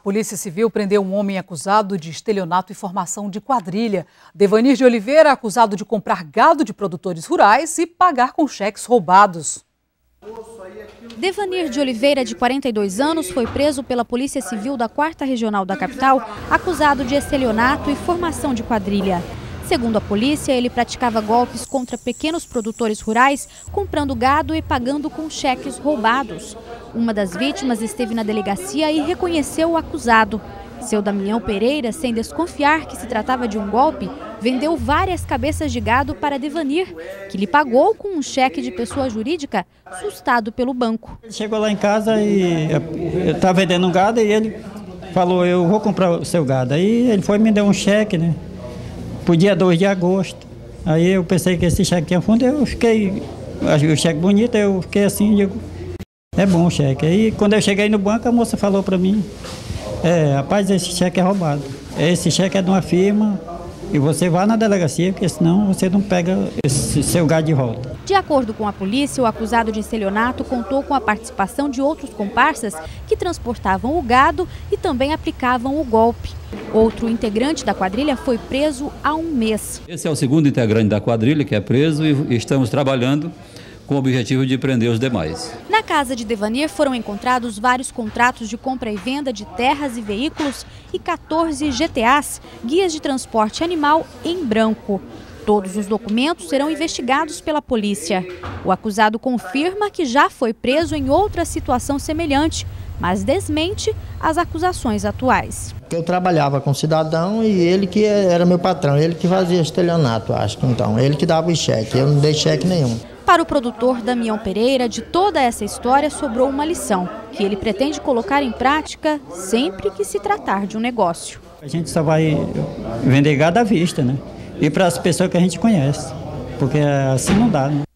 Polícia Civil prendeu um homem acusado de estelionato e formação de quadrilha. Devanir de Oliveira, acusado de comprar gado de produtores rurais e pagar com cheques roubados. Devanir de Oliveira, de 42 anos, foi preso pela Polícia Civil da 4ª Regional da capital, acusado de estelionato e formação de quadrilha. Segundo a polícia, ele praticava golpes contra pequenos produtores rurais, comprando gado e pagando com cheques roubados. Uma das vítimas esteve na delegacia e reconheceu o acusado. Seu Damião Pereira, sem desconfiar que se tratava de um golpe, vendeu várias cabeças de gado para Devanir, que lhe pagou com um cheque de pessoa jurídica sustado pelo banco. Ele chegou lá em casa e eu estava vendendo um gado e ele falou: eu vou comprar o seu gado. Aí ele foi e me deu um cheque, né? Pro dia 2 de agosto. Aí eu pensei que esse cheque tinha fundo, eu fiquei, achei o cheque bonito, eu fiquei assim, digo, é bom o cheque. Aí quando eu cheguei no banco, a moça falou para mim: rapaz, esse cheque é roubado. Esse cheque é de uma firma e você vai na delegacia, porque senão você não pega esse seu gado de volta. De acordo com a polícia, o acusado de estelionato contou com a participação de outros comparsas que transportavam o gado e também aplicavam o golpe. Outro integrante da quadrilha foi preso há um mês. Esse é o segundo integrante da quadrilha que é preso e estamos trabalhando com o objetivo de prender os demais. Na casa de Devanir foram encontrados vários contratos de compra e venda de terras e veículos e 14 GTAs, guias de transporte animal em branco. Todos os documentos serão investigados pela polícia. O acusado confirma que já foi preso em outra situação semelhante, mas desmente as acusações atuais. Eu trabalhava com cidadão e ele que era meu patrão, ele que fazia estelionato, acho que então, ele que dava o cheque, eu não dei cheque nenhum. Para o produtor Damião Pereira, de toda essa história sobrou uma lição, que ele pretende colocar em prática sempre que se tratar de um negócio. A gente só vai vender gado à vista, né? E para as pessoas que a gente conhece, porque assim não dá, né?